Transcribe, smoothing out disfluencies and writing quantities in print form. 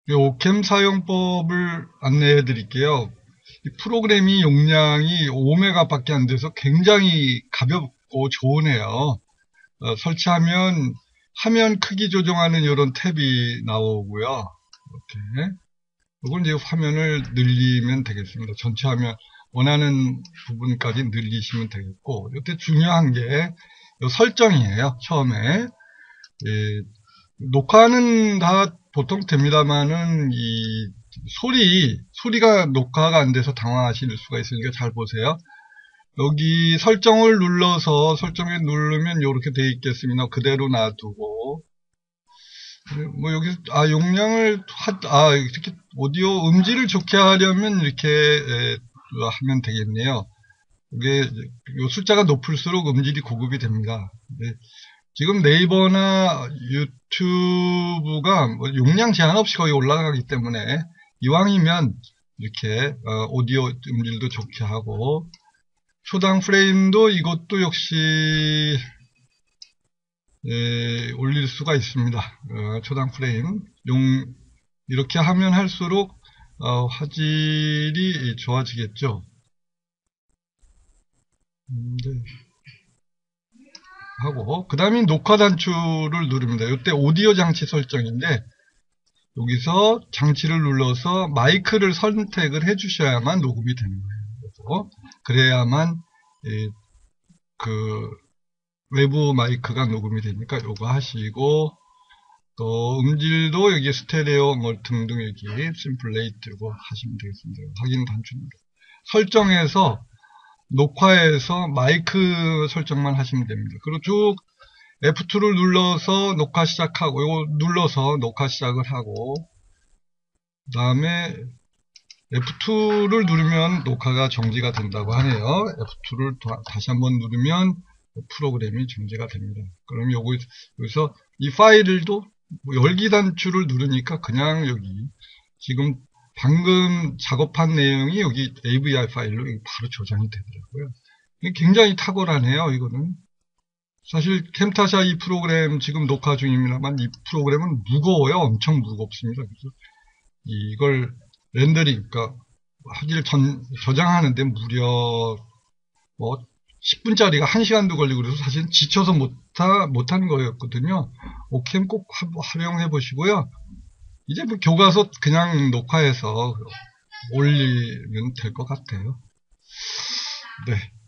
오캠 사용법을 안내해 드릴게요. 이 프로그램이 용량이 5메가밖에 안 돼서 굉장히 가볍고 좋으네요. 설치하면 화면 크기 조정하는 이런 탭이 나오고요. 이렇게. 이건 이제 화면을 늘리면 되겠습니다. 전체 화면 원하는 부분까지 늘리시면 되겠고, 이때 중요한 게 설정이에요. 처음에 녹화는 다 보통 됩니다만은 이 소리가 녹화가 안 돼서 당황하실 수가 있으니까 잘 보세요. 여기 설정을 눌러서 설정에 누르면 이렇게 되어 있겠습니다. 그대로 놔두고 뭐 여기 용량을 이렇게 오디오 음질을 좋게 하려면 이렇게 하면 되겠네요. 이게 요 숫자가 높을수록 음질이 고급이 됩니다. 지금 네이버나 유튜브가 뭐 용량 제한 없이 거의 올라가기 때문에 이왕이면 이렇게 오디오 음질도 좋게 하고 초당 프레임도 이것도 역시 올릴 수가 있습니다. 초당 프레임 이렇게 하면 할수록 화질이 좋아지겠죠. 하고 그 다음에 녹화 단추를 누릅니다. 이때 오디오 장치 설정인데 여기서 장치를 눌러서 마이크를 선택을 해주셔야만 녹음이 되는 거예요. 그래야만 그 외부 마이크가 녹음이 되니까 이거 하시고 또 음질도 여기 스테레오 뭐 등등 여기 심플 레이트 이거 하시면 되겠습니다. 확인 단추 눌러 설정해서 녹화해서 마이크 설정만 하시면 됩니다. 그리고 쭉 F2를 눌러서 녹화 시작하고 이거 눌러서 녹화 시작을 하고 그 다음에 F2를 누르면 녹화가 정지가 된다고 하네요. F2를 다시 한번 누르면 프로그램이 정지가 됩니다. 그럼 여기서 이 파일도 열기 단추를 누르니까 그냥 여기 지금 방금 작업한 내용이 여기 AVI 파일로 바로 저장이 되더라고요. 굉장히 탁월하네요, 이거는. 사실 캠타샤 이 프로그램 지금 녹화 중입니다만 이 프로그램은 무거워요. 엄청 무겁습니다. 그래서 이걸 렌더링, 그러니까 화질 저장하는데 무려 뭐 10분짜리가 1시간도 걸리고 그래서 사실 지쳐서 못한 거였거든요. 오캠 꼭 활용해 보시고요. 이제 뭐 교과서 그냥 녹화해서 올리면 될 것 같아요. 네.